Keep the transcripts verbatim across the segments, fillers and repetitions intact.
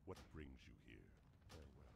What brings you here? Farewell.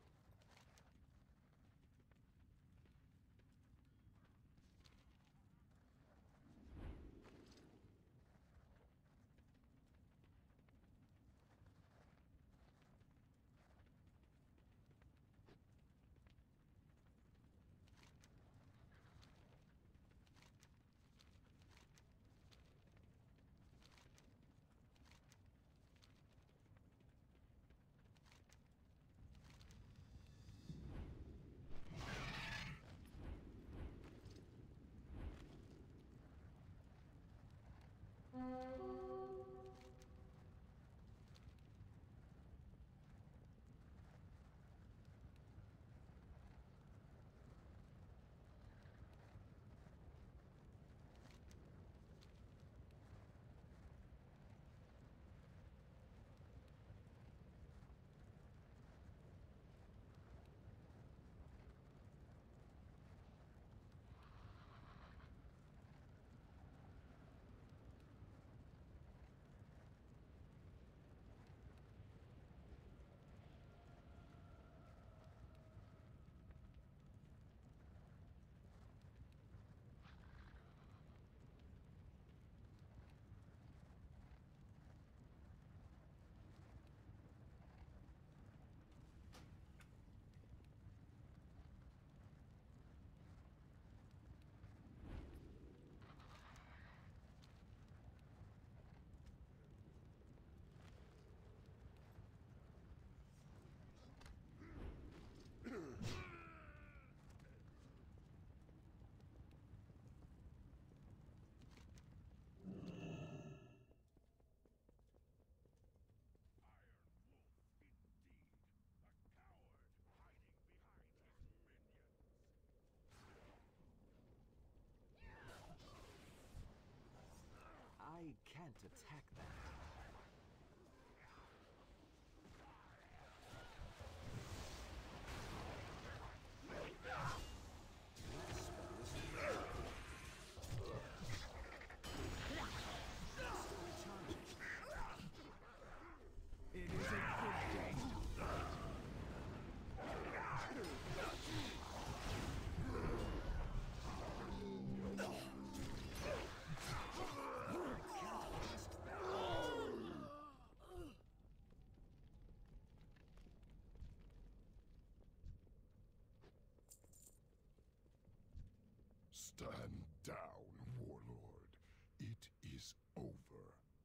I can't attack that. It is a good day. Stand down, warlord. It is over.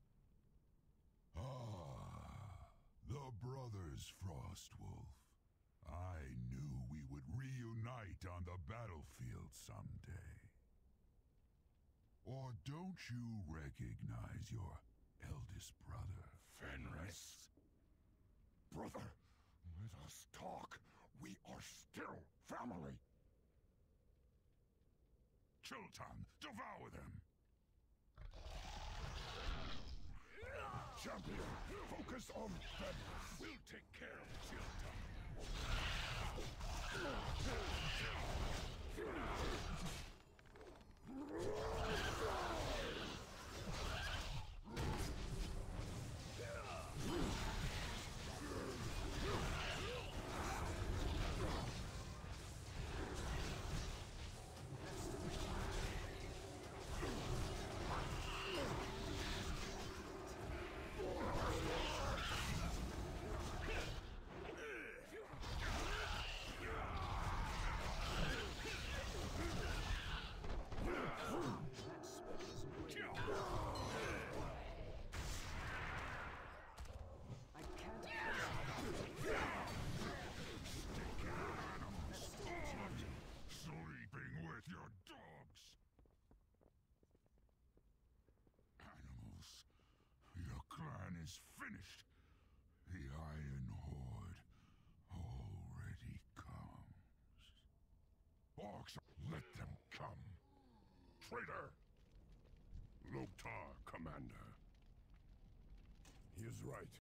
Ah, the brothers Frostwolf. I knew we would reunite on the battlefield someday. Or don't you recognize your eldest brother? Fenris? Brother, let us talk. We are still family. Chilton, devour them! Champion, focus on Fenris. We'll take care of Chilton. Sleeping with your dogs! Animals, your clan is finished. The Iron Horde already comes. Orcs, let them come. Traitor! Loktar, Commander. He is right.